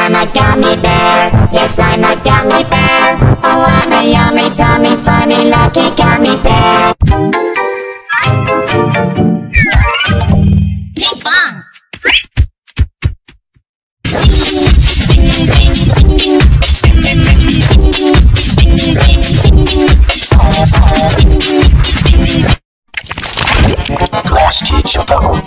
I'm a gummy bear. Yes, I'm a gummy bear. Oh, I'm a yummy, tummy, funny, lucky gummy bear. Pinkfong. Klasky, Csupo.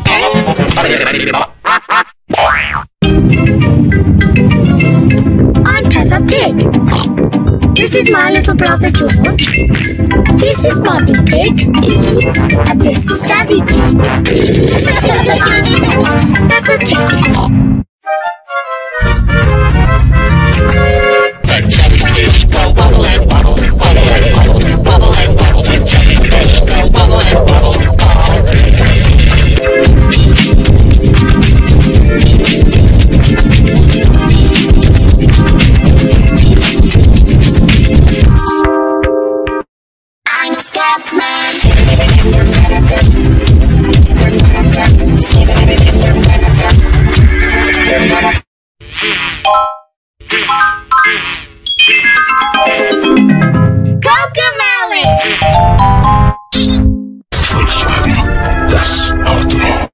I'm Peppa Pig. This is my little brother George. This is Mummy Pig. And this is Daddy Pig. Peppa Pig. The jellyfish go wobble and wobble, wobble and wobble, wobble and wobble. The jellyfish go wobble and wobble, all I'm a Scotsman. Cocomelon. First ready, that's outro.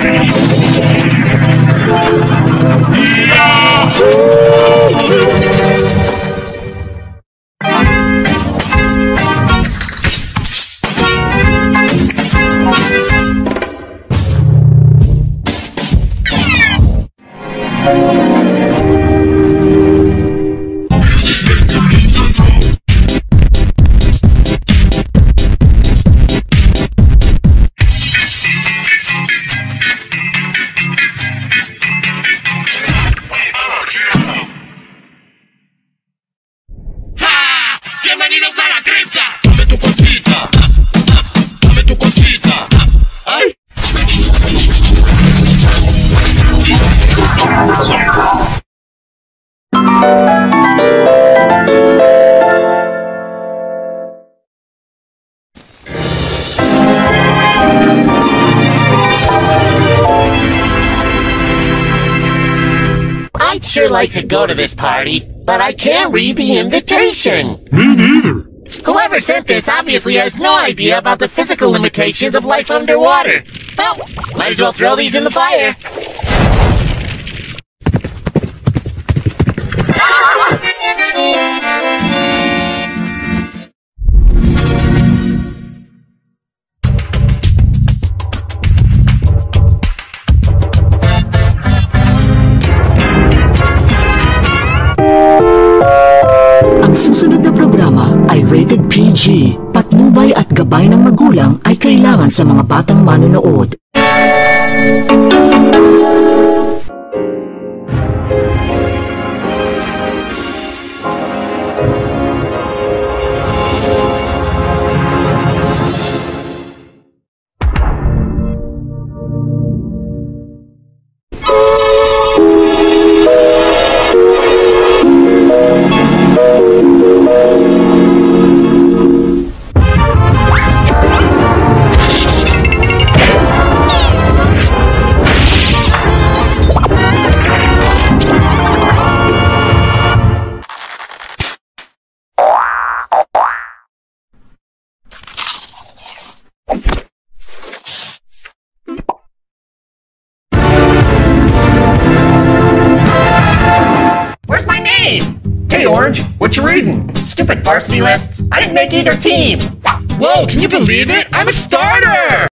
¡Bienvenidos a la cripta! Dame tu cosita, dame tu cosita. ¡Ay! I'd sure like to go to this party, but I can't read the invitation. Me neither. Whoever sent this obviously has no idea about the physical limitations of life underwater. Well, might as well throw these in the fire. Ang susunod na programa ay rated PG. Patnubay at gabay ng magulang ay kailangan sa mga batang manonood. Where's my name? Hey, Orange, what you reading? Stupid varsity lists. I didn't make either team. Whoa, can you believe it? I'm a starter!